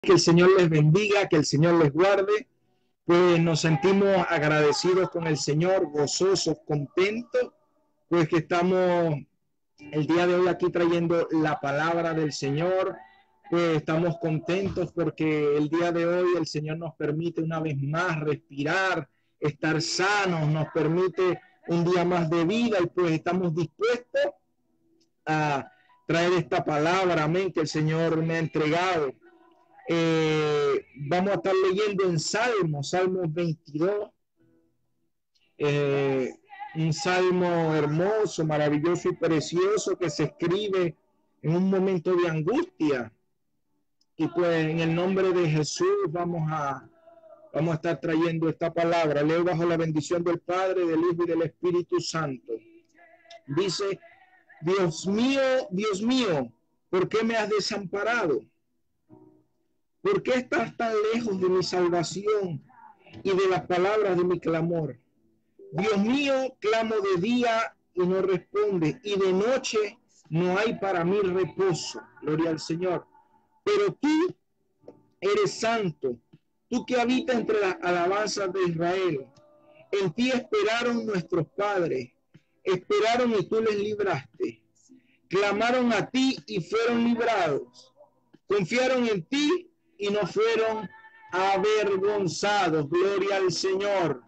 Que el Señor les bendiga, que el Señor les guarde. Pues nos sentimos agradecidos con el Señor, gozosos, contentos, pues que estamos el día de hoy aquí trayendo la palabra del Señor. Pues estamos contentos porque el día de hoy el Señor nos permite una vez más respirar, estar sanos, nos permite un día más de vida y pues estamos dispuestos a traer esta palabra, amén, que el Señor me ha entregado. Vamos a estar leyendo en Salmos 22, un salmo hermoso, maravilloso y precioso que se escribe en un momento de angustia. Y pues en el nombre de Jesús vamos a estar trayendo esta palabra. Leo bajo la bendición del Padre, del Hijo y del Espíritu Santo. Dice: Dios mío, ¿por qué me has desamparado? ¿Por qué estás tan lejos de mi salvación y de las palabras de mi clamor? Dios mío, clamo de día y no responde, y de noche no hay para mí reposo. Gloria al Señor. Pero tú eres santo, tú que habitas entre las alabanzas de Israel. En ti esperaron nuestros padres, esperaron y tú les libraste. Clamaron a ti y fueron librados. Confiaron en ti y no fueron avergonzados. Gloria al Señor.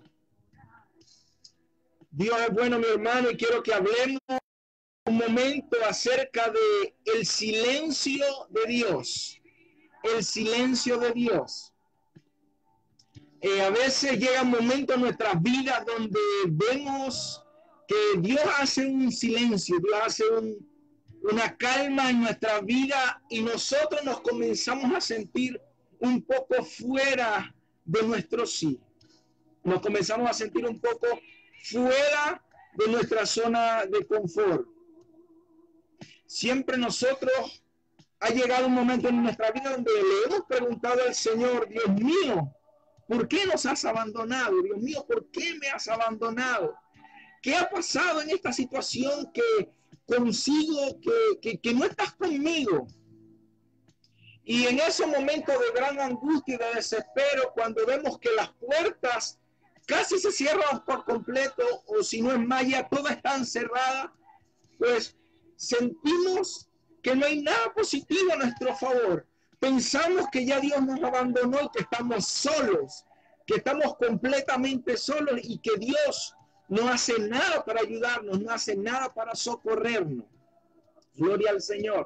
Dios es bueno, mi hermano, y quiero que hablemos un momento acerca de el silencio de Dios. El silencio de Dios. A veces llega un momento en nuestras vidas donde vemos que Dios hace un silencio, Dios hace una calma en nuestra vida y nosotros nos comenzamos a sentir un poco fuera de nuestro sí. Nos comenzamos a sentir un poco fuera de nuestra zona de confort. Siempre nosotros ha llegado un momento en nuestra vida donde le hemos preguntado al Señor: Dios mío, ¿por qué nos has abandonado? Dios mío, ¿por qué me has abandonado? ¿Qué ha pasado en esta situación que consigo que no estás conmigo? Y en ese momento de gran angustia y de desespero, cuando vemos que las puertas casi se cierran por completo, o si no es más, ya todas están cerradas, pues sentimos que no hay nada positivo a nuestro favor. Pensamos que ya Dios nos abandonó y que estamos solos, que estamos completamente solos y que Dios no hace nada para ayudarnos, no hace nada para socorrernos. Gloria al Señor.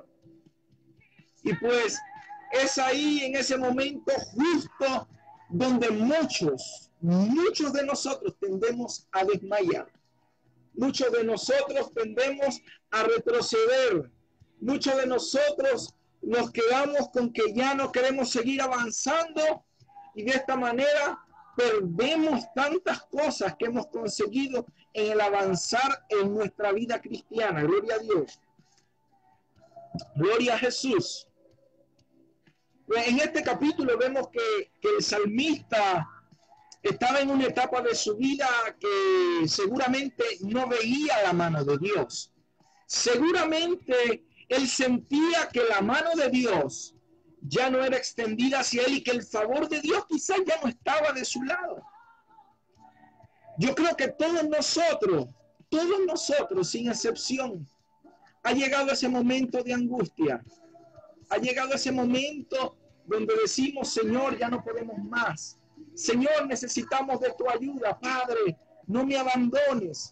Y pues es ahí, en ese momento justo, donde muchos de nosotros tendemos a desmayar. Muchos de nosotros tendemos a retroceder. Muchos de nosotros nos quedamos con que ya no queremos seguir avanzando y de esta manera perdemos tantas cosas que hemos conseguido en el avanzar en nuestra vida cristiana. Gloria a Dios. Gloria a Jesús. En este capítulo vemos que el salmista estaba en una etapa de su vida que seguramente no veía la mano de Dios. Seguramente él sentía que la mano de Dios ya no era extendida hacia él y que el favor de Dios quizás ya no estaba de su lado. Yo creo que todos nosotros sin excepción, ha llegado ese momento de angustia. Ha llegado ese momento donde decimos: Señor, ya no podemos más. Señor, necesitamos de tu ayuda. Padre, no me abandones.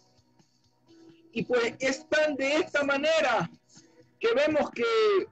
Y pues es tan de esta manera que vemos que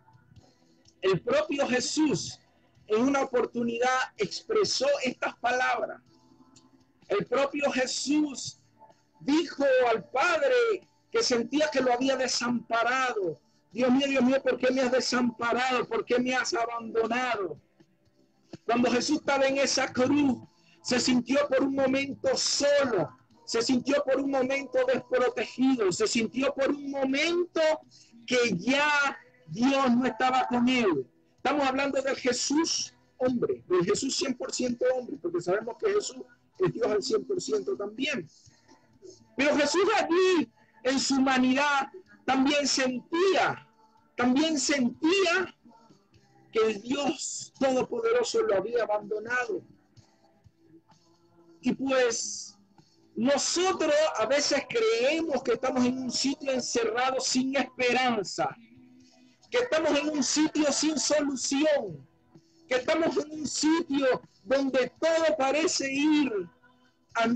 el propio Jesús en una oportunidad expresó estas palabras. El propio Jesús dijo al Padre que sentía que lo había desamparado. Dios mío, ¿por qué me has desamparado? ¿Por qué me has abandonado? Cuando Jesús estaba en esa cruz, se sintió por un momento solo, se sintió por un momento desprotegido, se sintió por un momento que ya Dios no estaba con él. Estamos hablando del Jesús hombre, del Jesús 100% hombre, porque sabemos que Jesús es Dios al 100% también. Pero Jesús allí, en su humanidad, también sentía que el Dios Todopoderoso lo había abandonado. Y pues nosotros a veces creemos que estamos en un sitio encerrado sin esperanza, que estamos en un sitio sin solución, que estamos en un sitio donde todo parece ir a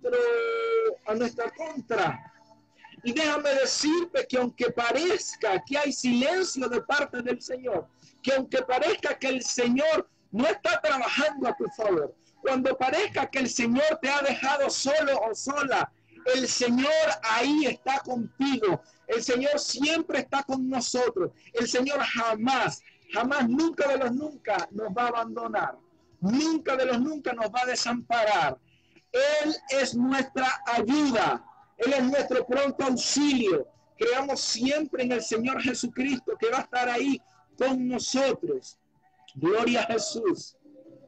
nuestra contra. Y déjame decirte que aunque parezca que hay silencio de parte del Señor, que aunque parezca que el Señor no está trabajando a tu favor, cuando parezca que el Señor te ha dejado solo o sola, el Señor ahí está contigo. El Señor siempre está con nosotros. El Señor jamás, nunca de los nunca nos va a abandonar. Nunca de los nunca nos va a desamparar. Él es nuestra ayuda. Él es nuestro pronto auxilio. Creamos siempre en el Señor Jesucristo, que va a estar ahí con nosotros. Gloria a Jesús.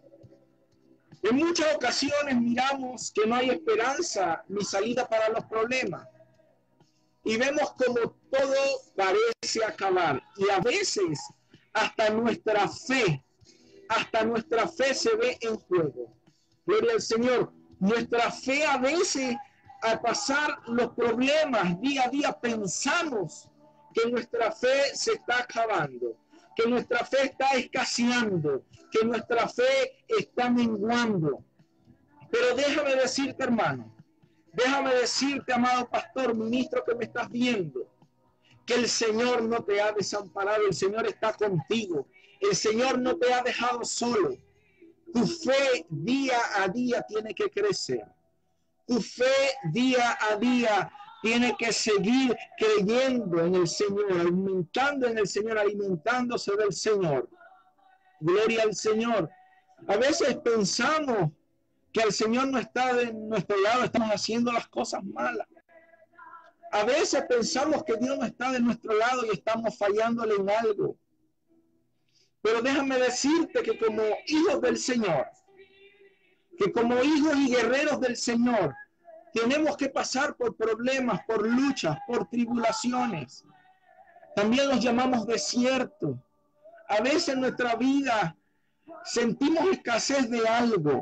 En muchas ocasiones miramos que no hay esperanza ni salida para los problemas. Y vemos como todo parece acabar. Y a veces hasta nuestra fe se ve en juego. Gloria al Señor. Nuestra fe a veces, al pasar los problemas día a día, pensamos que nuestra fe se está acabando, que nuestra fe está escaseando, que nuestra fe está menguando. Pero déjame decirte, hermano, déjame decirte, amado pastor, ministro que me estás viendo, que el Señor no te ha desamparado, el Señor está contigo, el Señor no te ha dejado solo. Tu fe día a día tiene que crecer. Tu fe día a día tiene que seguir creyendo en el Señor, aumentando en el Señor, alimentándose del Señor. Gloria al Señor. A veces pensamos que el Señor no está de nuestro lado, estamos haciendo las cosas malas. A veces pensamos que Dios no está de nuestro lado y estamos fallándole en algo. Pero déjame decirte que como hijos del Señor, que como hijos y guerreros del Señor, tenemos que pasar por problemas, por luchas, por tribulaciones. También los llamamos desiertos. A veces en nuestra vida sentimos escasez de algo.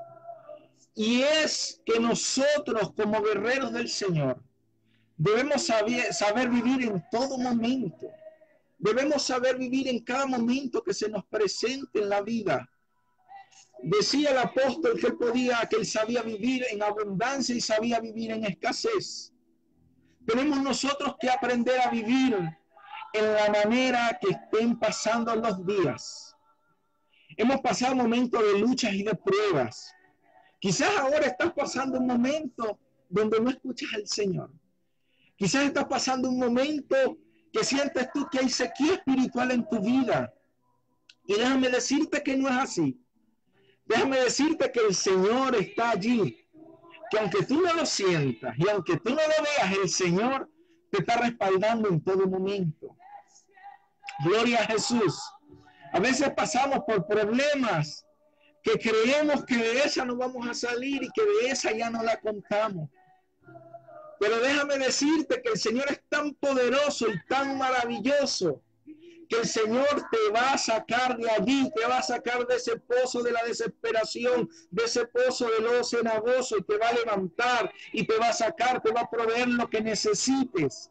Y es que nosotros como guerreros del Señor debemos saber vivir en todo momento. Debemos saber vivir en cada momento que se nos presente en la vida. Decía el apóstol que él sabía vivir en abundancia y sabía vivir en escasez. Tenemos nosotros que aprender a vivir en la manera que estén pasando los días. Hemos pasado momentos de luchas y de pruebas. Quizás ahora estás pasando un momento donde no escuchas al Señor. Quizás estás pasando un momento que sientes tú que hay sequía espiritual en tu vida. Y déjame decirte que no es así. Déjame decirte que el Señor está allí. Que aunque tú no lo sientas y aunque tú no lo veas, el Señor te está respaldando en todo momento. Gloria a Jesús. A veces pasamos por problemas que creemos que de esa no vamos a salir y que de esa ya no la contamos. Pero déjame decirte que el Señor es tan poderoso y tan maravilloso que el Señor te va a sacar de allí, te va a sacar de ese pozo de la desesperación, de ese pozo del lodo cenagoso, y te va a levantar y te va a sacar, te va a proveer lo que necesites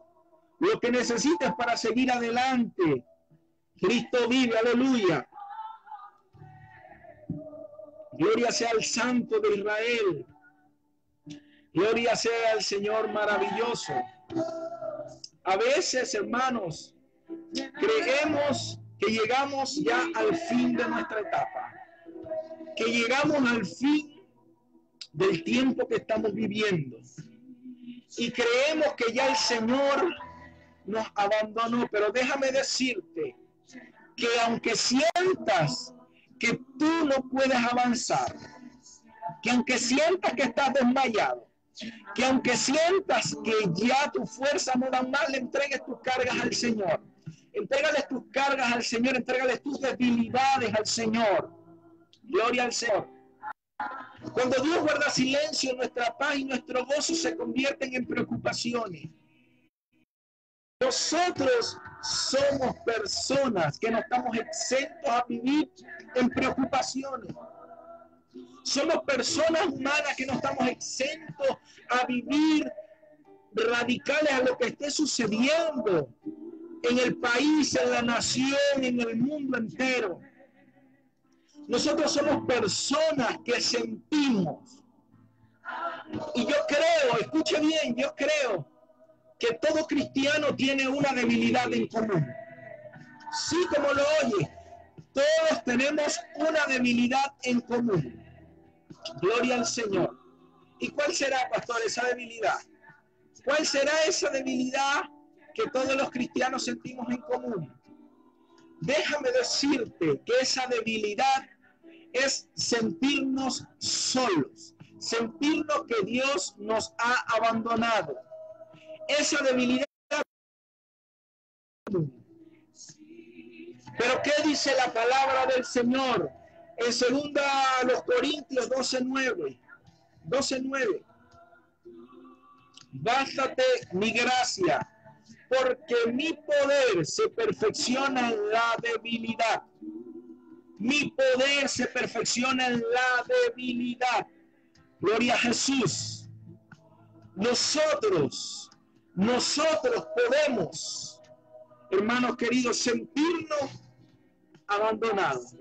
para seguir adelante. Cristo vive, aleluya. Gloria sea al Santo de Israel. Gloria sea al Señor maravilloso. A veces, hermanos, creemos que llegamos ya al fin de nuestra etapa, que llegamos al fin del tiempo que estamos viviendo y creemos que ya el Señor nos abandonó. Pero déjame decirte que aunque sientas que tú no puedes avanzar, que aunque sientas que estás desmayado, que aunque sientas que ya tus fuerzas no dan más, le entregues tus cargas al Señor. Entrégales tus cargas al Señor, entrégales tus debilidades al Señor. Gloria al Señor. Cuando Dios guarda silencio, nuestra paz y nuestro gozo se convierten en preocupaciones. Nosotros somos personas que no estamos exentos a vivir en preocupaciones. Somos personas humanas que no estamos exentos a vivir radicales a lo que esté sucediendo en el país, en la nación, en el mundo entero. Nosotros somos personas que sentimos. Y yo creo, escuche bien, yo creo que todo cristiano tiene una debilidad en común. Sí, como lo oye, todos tenemos una debilidad en común. Gloria al Señor. ¿Y cuál será, pastor, esa debilidad? ¿Cuál será esa debilidad que todos los cristianos sentimos en común? Déjame decirte que esa debilidad es sentirnos solos, sentirnos que Dios nos ha abandonado. Esa debilidad. Pero ¿qué dice la palabra del Señor? En 2 Corintios 12:9. Bástate mi gracia, porque mi poder se perfecciona en la debilidad. Mi poder se perfecciona en la debilidad. Gloria a Jesús. Nosotros podemos, hermanos queridos, sentirnos abandonados.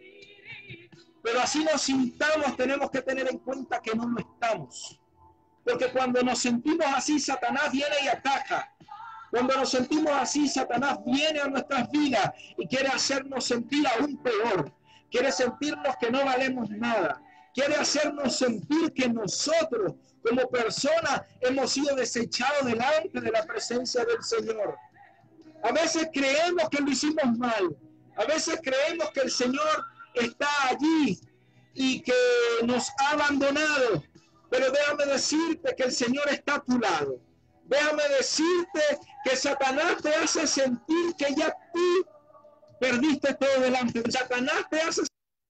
Pero así nos sintamos, tenemos que tener en cuenta que no lo estamos. Porque cuando nos sentimos así, Satanás viene y ataca. Cuando nos sentimos así, Satanás viene a nuestras vidas y quiere hacernos sentir aún peor. Quiere sentirnos que no valemos nada. Quiere hacernos sentir que nosotros, como personas, hemos sido desechados delante de la presencia del Señor. A veces creemos que lo hicimos mal. A veces creemos que el Señor está allí y que nos ha abandonado. Pero déjame decirte que el Señor está a tu lado. Déjame decirte que Satanás te hace sentir que ya tú perdiste todo delante. Satanás te hace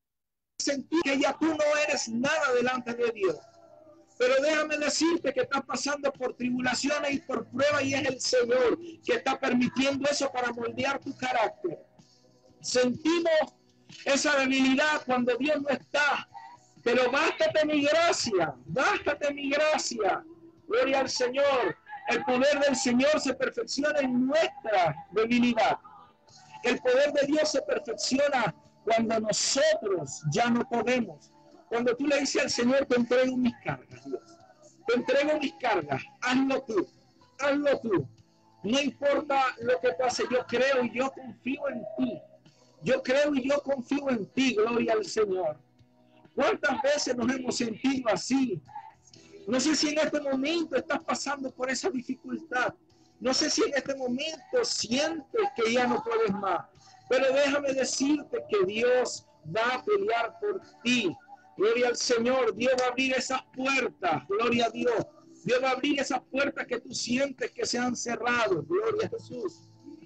sentir que ya tú no eres nada delante de Dios. Pero déjame decirte que estás pasando por tribulaciones y por pruebas y es el Señor que está permitiendo eso para moldear tu carácter. Sentimos esa debilidad cuando Dios no está. Pero bástate mi gracia, bástate mi gracia. Gloria al Señor. El poder del Señor se perfecciona en nuestra debilidad. El poder de Dios se perfecciona cuando nosotros ya no podemos. Cuando tú le dices al Señor, te entrego mis cargas, Dios. Te entrego mis cargas. Hazlo tú. Hazlo tú. No importa lo que pase, yo creo y yo confío en ti. Yo creo y yo confío en ti, gloria al Señor. ¿Cuántas veces nos hemos sentido así? No sé si en este momento estás pasando por esa dificultad. No sé si en este momento sientes que ya no puedes más. Pero déjame decirte que Dios va a pelear por ti. Gloria al Señor. Dios va a abrir esas puertas. Gloria a Dios. Dios va a abrir esas puertas que tú sientes que se han cerrado. Gloria a Jesús.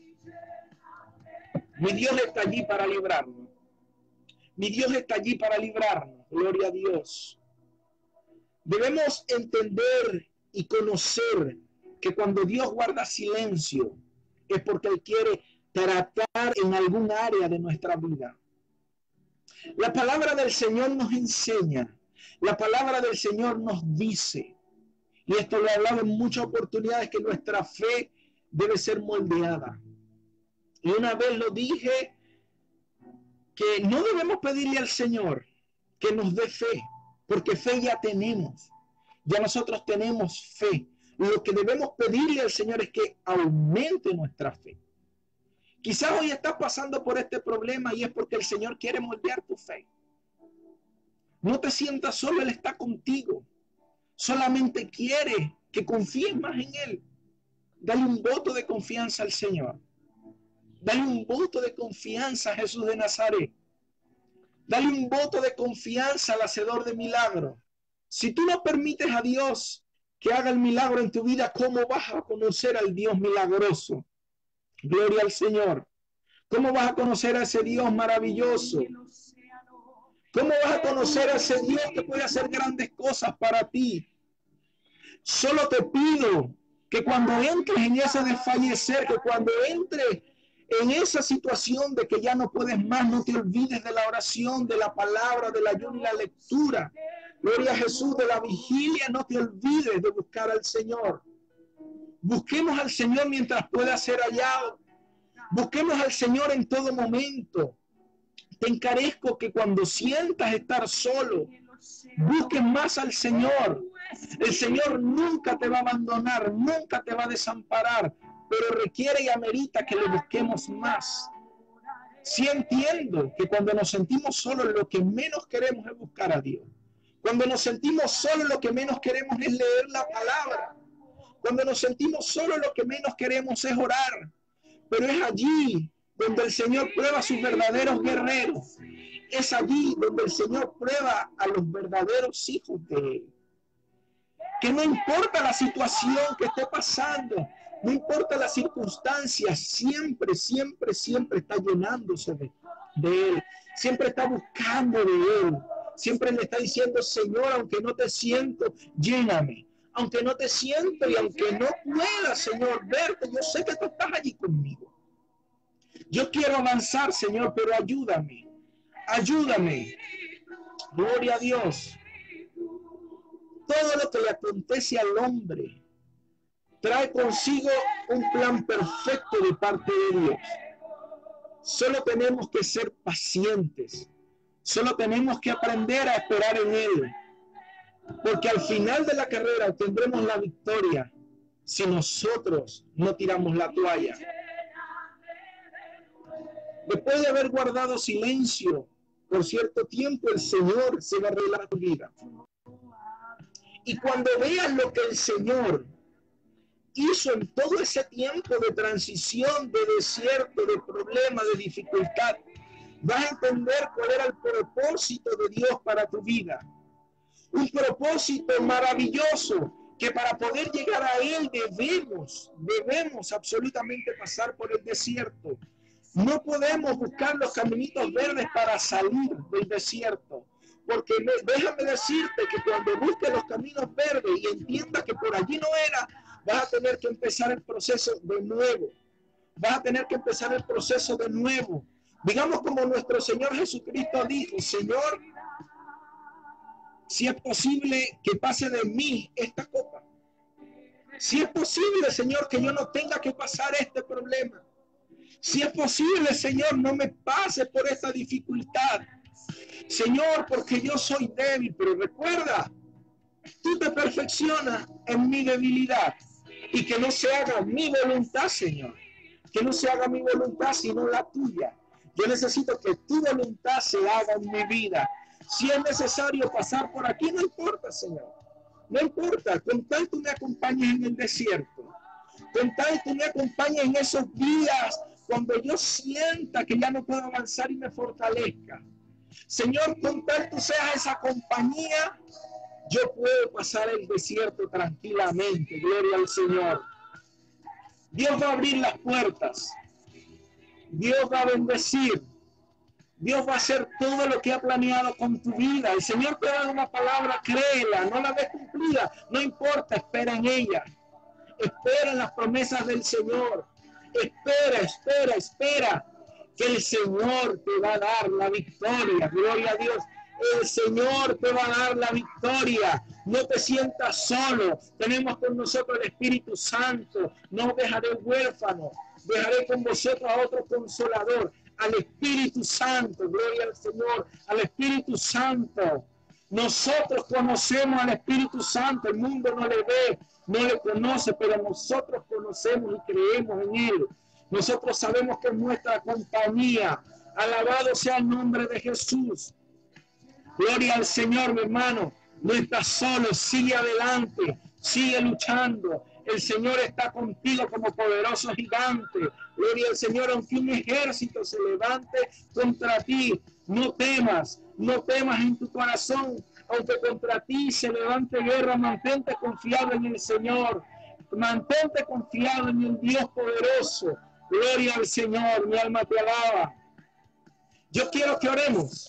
Mi Dios está allí para librarnos. Mi Dios está allí para librarnos. Gloria a Dios. Debemos entender y conocer que cuando Dios guarda silencio es porque Él quiere tratar en algún área de nuestra vida. La palabra del Señor nos enseña. La palabra del Señor nos dice. Y esto lo he hablado en muchas oportunidades, que nuestra fe debe ser moldeada. Y una vez lo dije, que no debemos pedirle al Señor que nos dé fe, porque fe ya tenemos. Ya nosotros tenemos fe. Lo que debemos pedirle al Señor es que aumente nuestra fe. Quizás hoy estás pasando por este problema y es porque el Señor quiere moldear tu fe. No te sientas solo, Él está contigo. Solamente quiere que confíes más en Él. Dale un voto de confianza al Señor. Dale un voto de confianza a Jesús de Nazaret. Dale un voto de confianza al hacedor de milagros. Si tú no permites a Dios que haga el milagro en tu vida, ¿cómo vas a conocer al Dios milagroso? Gloria al Señor. ¿Cómo vas a conocer a ese Dios maravilloso? ¿Cómo vas a conocer a ese Dios que puede hacer grandes cosas para ti? Solo te pido Que cuando entres en ese desfallecer, que cuando entres en esa situación de que ya no puedes más, no te olvides de la oración, de la palabra, del ayuno y la lectura. Gloria a Jesús, de la vigilia, no te olvides de buscar al Señor. Busquemos al Señor mientras pueda ser hallado. Busquemos al Señor en todo momento. Te encarezco que cuando sientas estar solo, busques más al Señor. El Señor nunca te va a abandonar, nunca te va a desamparar, pero requiere y amerita que le busquemos más. Sí entiendo que cuando nos sentimos solos, lo que menos queremos es buscar a Dios. Cuando nos sentimos solos, lo que menos queremos es leer la palabra. Cuando nos sentimos solos, lo que menos queremos es orar. Pero es allí donde el Señor prueba a sus verdaderos guerreros. Es allí donde el Señor prueba a los verdaderos hijos de Él. Que no importa la situación que esté pasando, no importa las circunstancias, siempre, siempre, siempre está llenándose de Él. Siempre está buscando de Él. Siempre le está diciendo, Señor, aunque no te siento, lléname. Aunque no te siento y aunque no pueda, Señor, verte, yo sé que tú estás allí conmigo. Yo quiero avanzar, Señor, pero ayúdame. Ayúdame. Gloria a Dios. Todo lo que le acontece al hombre trae consigo un plan perfecto de parte de Dios. Solo tenemos que ser pacientes. Solo tenemos que aprender a esperar en Él. Porque al final de la carrera obtendremos la victoria si nosotros no tiramos la toalla. Después de haber guardado silencio por cierto tiempo, el Señor se va a revelar tu vida. Y cuando veas lo que el Señor hizo en todo ese tiempo de transición, de desierto, de problema, de dificultad, vas a entender cuál era el propósito de Dios para tu vida. Un propósito maravilloso que para poder llegar a Él debemos absolutamente pasar por el desierto. No podemos buscar los caminitos verdes para salir del desierto. Porque déjame decirte que cuando busques los caminos verdes y entiendas que por allí no era, vas a tener que empezar el proceso de nuevo. Vas a tener que empezar el proceso de nuevo. Digamos como nuestro Señor Jesucristo dijo, Señor, si es posible que pase de mí esta copa. Si es posible, Señor, que yo no tenga que pasar este problema. Si es posible, Señor, no me pase por esta dificultad. Señor, porque yo soy débil, pero recuerda, tú te perfeccionas en mi debilidad y que no se haga mi voluntad, Señor. Que no se haga mi voluntad, sino la tuya. Yo necesito que tu voluntad se haga en mi vida. Si es necesario pasar por aquí, no importa, Señor. No importa, con tal tú me acompañes en el desierto. Con tal tú me acompañes en esos días cuando yo sienta que ya no puedo avanzar y me fortalezca. Señor, con tal tú seas esa compañía, yo puedo pasar el desierto tranquilamente. Gloria al Señor. Dios va a abrir las puertas. Dios va a bendecir. Dios va a hacer todo lo que ha planeado con tu vida. El Señor te da una palabra, créela, no la ves cumplida, no importa, espera en ella. Espera en las promesas del Señor. Espera, que el Señor te va a dar la victoria. Gloria a Dios. El Señor te va a dar la victoria. No te sientas solo. Tenemos con nosotros el Espíritu Santo. No dejaré huérfano. Dejaré con vosotros a otro consolador. Al Espíritu Santo. Gloria al Señor. Al Espíritu Santo. Nosotros conocemos al Espíritu Santo. El mundo no le ve, no le conoce, pero nosotros conocemos y creemos en Él. Nosotros sabemos que es nuestra compañía. Alabado sea el nombre de Jesús. Gloria al Señor, mi hermano. No estás solo, sigue adelante, sigue luchando. El Señor está contigo como poderoso gigante. Gloria al Señor, aunque un ejército se levante contra ti, no temas en tu corazón. Aunque contra ti se levante guerra, mantente confiado en el Señor. Mantente confiado en el Dios poderoso. Gloria al Señor, mi alma te alaba. Yo quiero que oremos.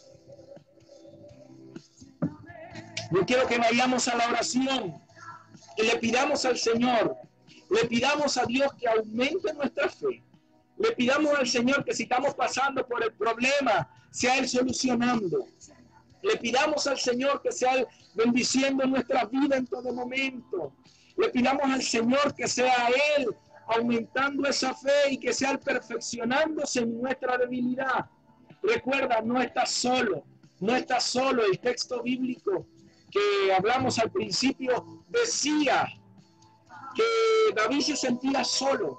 Yo quiero que vayamos a la oración y le pidamos al Señor Le pidamos a Dios que aumente nuestra fe. Le pidamos al Señor que si estamos pasando por el problema, sea Él solucionando. Le pidamos al Señor que sea Él bendiciendo nuestra vida en todo momento. Le pidamos al Señor que sea Él aumentando esa fe y que sea Él perfeccionándose en nuestra debilidad. Recuerda, no estás solo, no estás solo. El texto bíblico que hablamos al principio decía que David se sentía solo,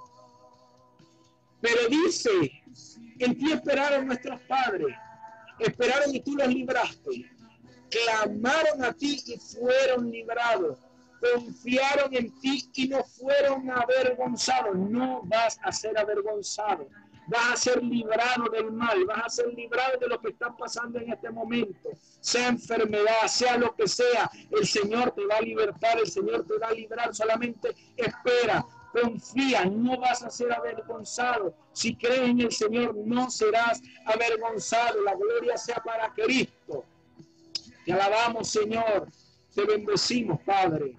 pero dice, en ti esperaron nuestros padres, esperaron y tú los libraste, clamaron a ti y fueron librados, confiaron en ti y no fueron avergonzados. No vas a ser avergonzado, vas a ser librado del mal, vas a ser librado de lo que está pasando en este momento, sea enfermedad, sea lo que sea, el Señor te va a libertar, el Señor te va a librar. Solamente espera, confía, no vas a ser avergonzado. Si crees en el Señor, no serás avergonzado. La gloria sea para Cristo. Te alabamos, Señor, te bendecimos, Padre.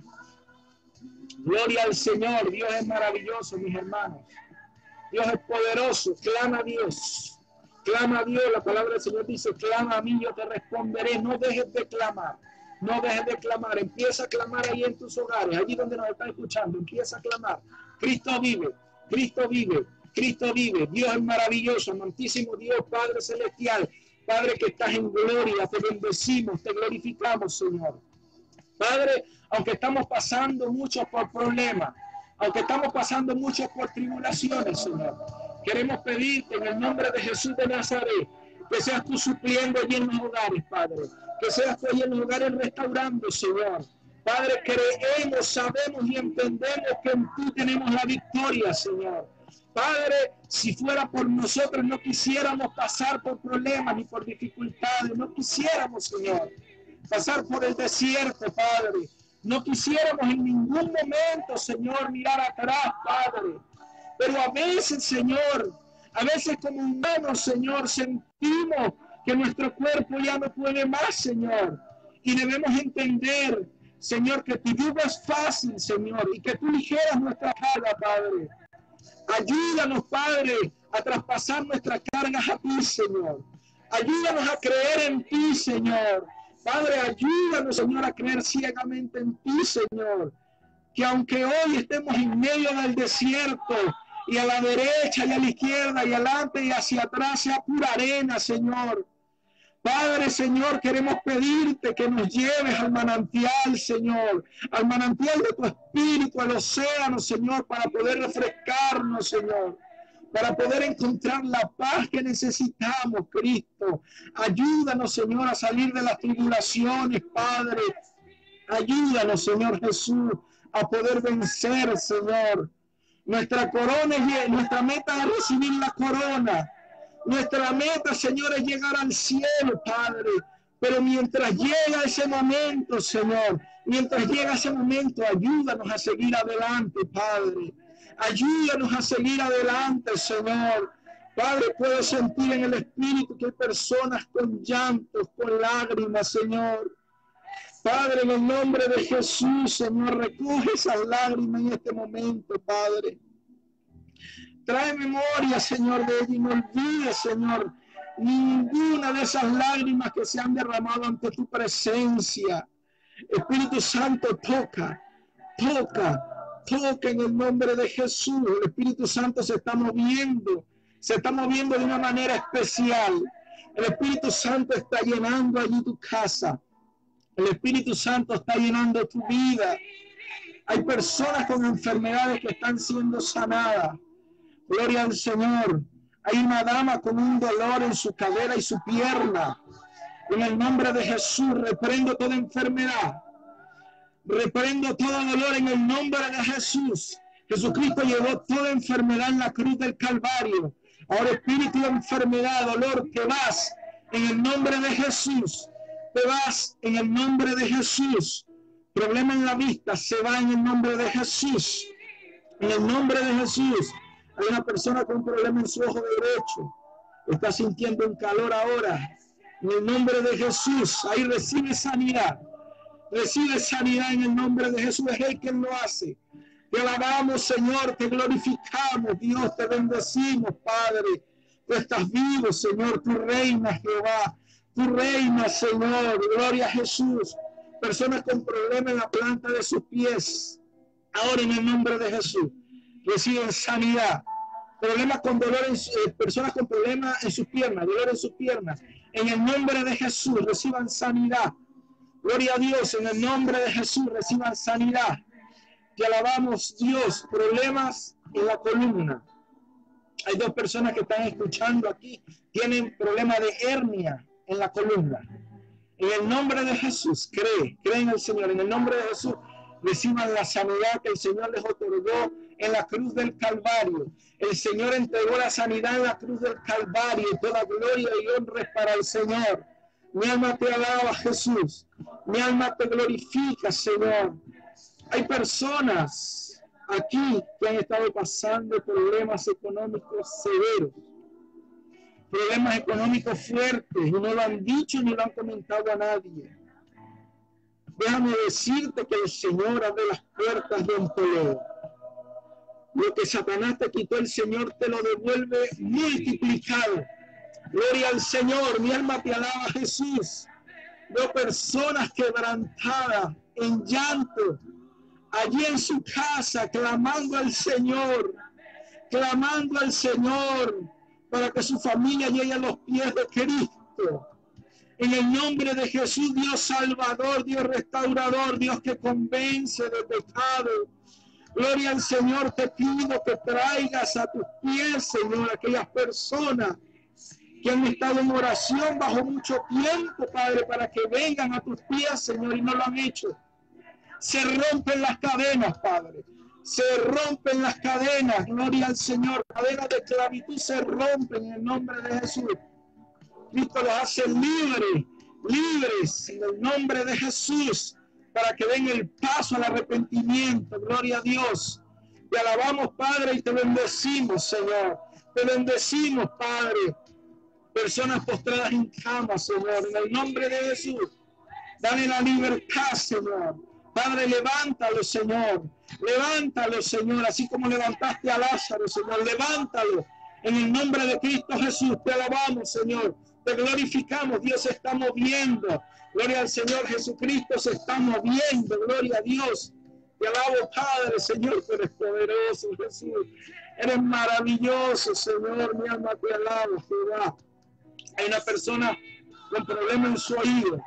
Gloria al Señor. Dios es maravilloso, mis hermanos. Dios es poderoso. Clama a Dios. Clama a Dios. La palabra del Señor dice, clama a mí, yo te responderé. No dejes de clamar. No dejes de clamar. Empieza a clamar ahí en tus hogares, allí donde nos están escuchando. Empieza a clamar. Cristo vive. Cristo vive. Cristo vive. Dios es maravilloso. Amantísimo Dios, Padre celestial. Padre que estás en gloria. Te bendecimos, te glorificamos, Señor. Padre, aunque estamos pasando muchos por problemas, aunque estamos pasando muchos por tribulaciones, Señor, queremos pedirte en el nombre de Jesús de Nazaret, que seas tú supliendo allí en los hogares, Padre, que seas tú allí en los hogares restaurando, Señor. Padre, creemos, sabemos y entendemos que en ti tenemos la victoria, Señor. Padre, si fuera por nosotros, no quisiéramos pasar por problemas ni por dificultades, no quisiéramos, Señor, pasar por el desierto, Padre. No quisiéramos en ningún momento, Señor, mirar atrás, Padre. Pero a veces, Señor, a veces como humanos, Señor, sentimos que nuestro cuerpo ya no puede más, Señor. Y debemos entender, Señor, que tu yugo es fácil, Señor, y que tú ligeras nuestra carga, Padre. Ayúdanos, Padre, a traspasar nuestras cargas a ti, Señor. Ayúdanos a creer en ti, Señor. Padre, ayúdanos, Señor, a creer ciegamente en ti, Señor. Que aunque hoy estemos en medio del desierto, y a la derecha y a la izquierda y adelante y hacia atrás sea pura arena, Señor. Padre, Señor, queremos pedirte que nos lleves al manantial, Señor, al manantial de tu espíritu, al océano, Señor, para poder refrescarnos, Señor, para poder encontrar la paz que necesitamos, Cristo. Ayúdanos, Señor, a salir de las tribulaciones, Padre. Ayúdanos, Señor Jesús, a poder vencer, Señor. Nuestra corona es, nuestra meta es recibir la corona. Nuestra meta, Señor, es llegar al cielo, Padre. Pero mientras llega ese momento, Señor, mientras llega ese momento, ayúdanos a seguir adelante, Padre. Ayúdanos a seguir adelante, Señor. Padre, puedo sentir en el espíritu que hay personas con llantos, con lágrimas, Señor. Padre, en el nombre de Jesús, Señor, recoge esas lágrimas en este momento, Padre. Trae memoria, Señor, de ello y no olvides, Señor, ninguna de esas lágrimas que se han derramado ante tu presencia. Espíritu Santo, toca en el nombre de Jesús. El Espíritu Santo se está moviendo de una manera especial. El Espíritu Santo está llenando allí tu casa. El Espíritu Santo está llenando tu vida. Hay personas con enfermedades que están siendo sanadas. Gloria al Señor. Hay una dama con un dolor en su cadera y su pierna. En el nombre de Jesús, reprendo toda enfermedad. Reprendo todo dolor en el nombre de Jesús. Jesucristo llevó toda enfermedad en la cruz del Calvario. Ahora, espíritu de enfermedad, dolor, te vas en el nombre de Jesús. Te vas en el nombre de Jesús. Problema en la vista, se va en el nombre de Jesús. En el nombre de Jesús. Hay una persona con un problema en su ojo derecho. Está sintiendo un calor ahora. En el nombre de Jesús. Ahí recibe sanidad. Recibe sanidad en el nombre de Jesús. Es Él quien lo hace. Te alabamos, Señor, te glorificamos, Dios, te bendecimos, Padre. Tú estás vivo, Señor, tú reinas, Jehová. Tú reinas, Señor. Gloria a Jesús. Personas con problemas en la planta de sus pies. Ahora en el nombre de Jesús reciben sanidad. Problemas con dolores, personas con problemas en sus piernas, dolor en sus piernas. En el nombre de Jesús reciban sanidad. Gloria a Dios, en el nombre de Jesús reciban sanidad. Te alabamos, Dios. Problemas en la columna. Hay 2 personas que están escuchando aquí, tienen problemas de hernia en la columna. En el nombre de Jesús, cree en el Señor. En el nombre de Jesús, reciban la sanidad que el Señor les otorgó en la cruz del Calvario. El Señor entregó la sanidad en la cruz del Calvario. Toda gloria y honra es para el Señor. Mi alma te alaba, Jesús. Mi alma te glorifica, Señor. Hay personas aquí que han estado pasando problemas económicos severos, problemas económicos fuertes, y no lo han dicho ni lo han comentado a nadie. Déjame decirte que el Señor abre las puertas de empleo. Lo que Satanás te quitó, el Señor te lo devuelve multiplicado. Gloria al Señor, mi alma te alaba, Jesús. Veo personas quebrantadas, en llanto, allí en su casa, clamando al Señor para que su familia llegue a los pies de Cristo. En el nombre de Jesús, Dios salvador, Dios restaurador, Dios que convence de pecado. Gloria al Señor, te pido que traigas a tus pies, Señor, aquellas personas que han estado en oración bajo mucho tiempo, Padre, para que vengan a tus pies, Señor, y no lo han hecho. Se rompen las cadenas, Padre. Se rompen las cadenas, gloria al Señor. Cadenas de esclavitud se rompen en el nombre de Jesús. Cristo los hace libres en el nombre de Jesús, para que den el paso al arrepentimiento. Gloria a Dios. Te alabamos, Padre, y te bendecimos, Señor. Te bendecimos, Padre. Personas postradas en cama, Señor, en el nombre de Jesús. Dale la libertad, Señor. Padre, levántalo, Señor. Levántalo, Señor, así como levantaste a Lázaro, Señor. Levántalo. En el nombre de Cristo Jesús, te alabamos, Señor. Te glorificamos, Dios se está moviendo. Gloria al Señor Jesucristo, se está moviendo. Gloria a Dios. Te alabo, Padre, Señor, tú eres poderoso, Jesús. Eres maravilloso, Señor. Mi alma te alaba, Jehová. Hay una persona con problema en su oído.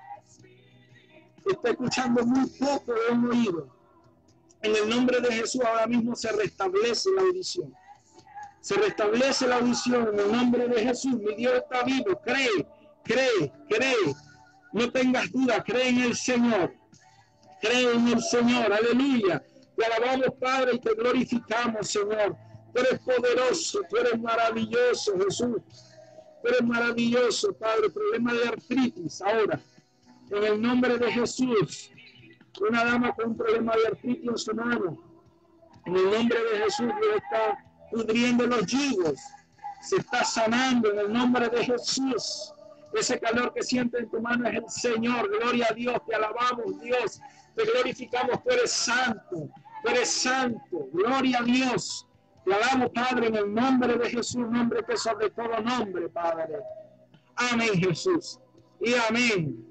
Está escuchando muy poco de un oído. En el nombre de Jesús ahora mismo se restablece la audición. Se restablece la audición en el nombre de Jesús. Mi Dios está vivo. Cree. No tengas duda. Cree en el Señor. Cree en el Señor. Aleluya. Te alabamos, Padre, y te glorificamos, Señor. Tú eres poderoso. Tú eres maravilloso, Jesús. Tú eres maravilloso, Padre. Problema de artritis ahora. En el nombre de Jesús. Una dama con un problema de artritis en su mano. En el nombre de Jesús, Dios está pudriendo los yugos. Se está sanando en el nombre de Jesús. Ese calor que siente en tu mano es el Señor. Gloria a Dios. Te alabamos, Dios. Te glorificamos. Tú eres santo. Tú eres santo. Gloria a Dios. Te alabamos, Padre, en el nombre de Jesús. Nombre que sobre todo nombre, Padre. Amén, Jesús. Y amén.